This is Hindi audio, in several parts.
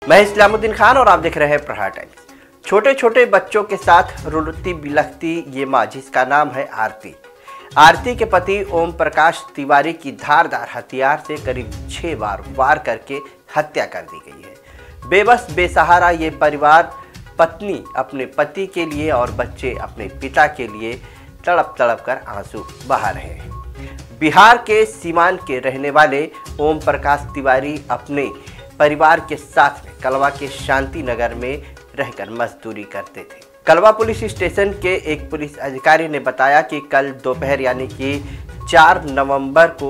मैं इस्लामुद्दीन खान और आप देख रहे हैं प्रहार टाइम्स। छोटे छोटे बच्चों के साथ रुलती बिलखती ये माँ, जिसका नाम है आरती। आरती के पति ओम प्रकाश तिवारी की धारदार हथियार से करीब 6 बार वार करके हत्या कर दी गई है। बेबस बेसहारा ये परिवार, पत्नी अपने पति के लिए और बच्चे अपने पिता के लिए तड़प तड़प कर आंसू बहा रहे हैं। बिहार के सीवान के रहने वाले ओम प्रकाश तिवारी अपने परिवार के साथ में कलवा के शांति नगर में रहकर मजदूरी करते थे। कलवा पुलिस स्टेशन के एक पुलिस अधिकारी ने बताया कि कल दोपहर यानी कि 4 नवंबर को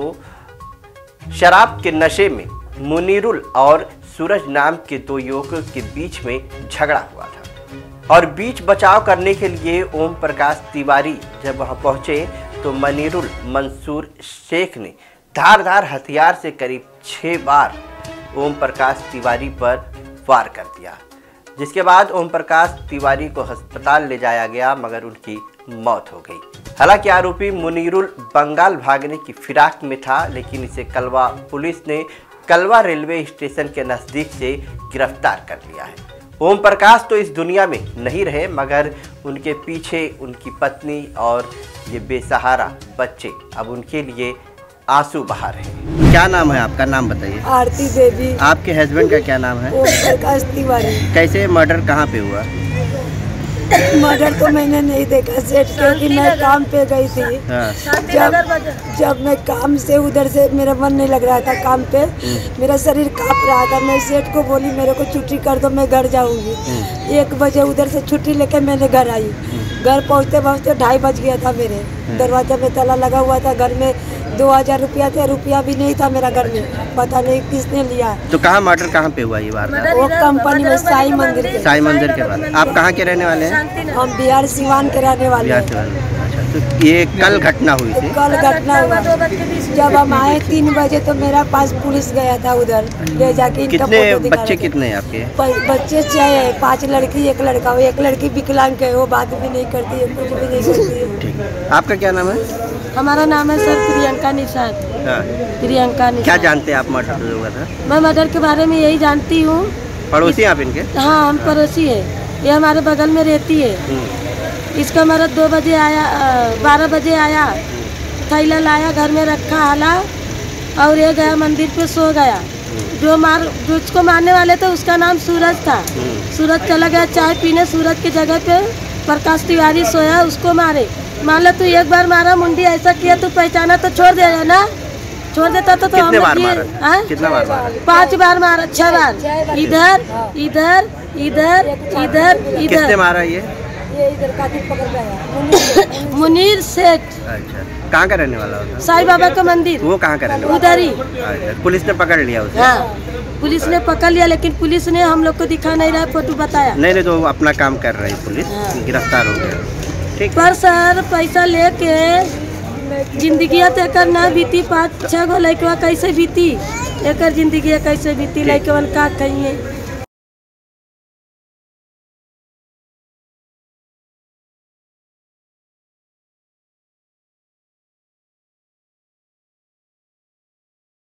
शराब के नशे में मुनीरुल और सूरज नाम के 2 युवकों के बीच में झगड़ा हुआ था और बीच बचाव करने के लिए ओम प्रकाश तिवारी जब वहां पहुंचे तो मुनीरुल मंसूर शेख ने धारदार हथियार से करीब 6 बार ओम प्रकाश तिवारी पर वार कर दिया, जिसके बाद ओम प्रकाश तिवारी को अस्पताल ले जाया गया मगर उनकी मौत हो गई। हालांकि आरोपी मुनीरुल बंगाल भागने की फिराक में था, लेकिन इसे कलवा पुलिस ने कलवा रेलवे स्टेशन के नज़दीक से गिरफ्तार कर लिया है। ओम प्रकाश तो इस दुनिया में नहीं रहे मगर उनके पीछे उनकी पत्नी और ये बेसहारा बच्चे अब उनके लिए आंसू बहा रहे हैं। क्या नाम है आपका? नाम बताइए। आरती देवी। आपके हस्बैंड का क्या नाम है? ओम प्रकाश तिवारी। कैसे मर्डर कहाँ पे हुआ? मर्डर तो मैंने नहीं देखा सेठ, क्योंकि मैं काम पे गई थी। हाँ। जब मैं काम से उधर से मेरा मन नहीं लग रहा था काम पे, मेरा शरीर कांप रहा था। मैं सेठ को बोली मेरे को छुट्टी कर दो, मैं घर जाऊंगी। 1 बजे उधर से छुट्टी लेकर मैंने घर आई। घर पहुंचते पहुंचते 2:30 बज गया था। मेरे दरवाजा में ताला लगा हुआ था। घर में 2000 रुपया थे, रुपया भी नहीं था मेरा घर में, पता नहीं किसने लिया। तो कहाँ मर्डर कहाँ पे हुआ ये वारदात? वो कंपनी में साई मंदिर के। साई मंदिर के बाद। आप कहाँ के रहने वाले हैं? हम बिहार सीवान के रहने वाले हैं। अच्छा, तो ये कल घटना हुई थी? कल घटना हुआ। जब हम आए 3 बजे तो मेरा पास पुलिस गया था उधर ले जाके। कितने बच्चे कितने हैं आपके? बच्चे 6 है, 5 लड़की 1 लड़का। वो 1 लड़की विकलांग है, वो बात भी नहीं करती है, कुछ भी नहीं करती है। ठीक। आपका क्या नाम है? हमारा नाम है सर प्रियंका निषाद। हाँ। प्रियंका निषाद। क्या जानते हैं आप मर्डर हुआ था? मैं मर्डर के बारे में यही जानती हूँ। पड़ोसी आप इनके? हाँ, हम पड़ोसी है। ये हमारे बगल में रहती है। इसका मर्द 2 बजे आया, 12 बजे आया, थैला लाया, घर में रखा हाला और ये गया मंदिर पे सो गया। जो उसको मारने वाले थे उसका नाम सूरज था। सूरज चला गया चाय पीने। सूरज की जगह पे प्रकाश तिवारी सोया, उसको मारे। मान लो तू 1 बार मारा, मुंडी ऐसा किया, तू पहचाना तो छोड़ देगा ना। छोड़ देता तो हम कितने बार मारा? कितना बार मारा? 5 बार मारा, 6 बार। इधर इधर इधर इधर इधर। किसने मारा ये इधर कातिल पकड़ गया। मुनीर शेख। अच्छा, कहाँ का रहने वाला होता? साईं बाबा का मंदिर। वो कहाँ का रहने वाला? उधर ही। अच्छा, पुलिस ने पकड़ लिया उसे? हाँ, पुलिस ने पकड़ लिया, लेकिन पुलिस ने हम लोग को दिखा नहीं रहा, फोटो बताया नहीं तो अपना काम कर रही पुलिस। हाँ। गिरफ्तार हो गया। ठीक। पर सर पैसा लेके जिंदगी तेकर ना बीती। 5-6 गो लड़कवा कैसे बीती, एकर जिंदगी कैसे बीती? लड़कवन का कहिए।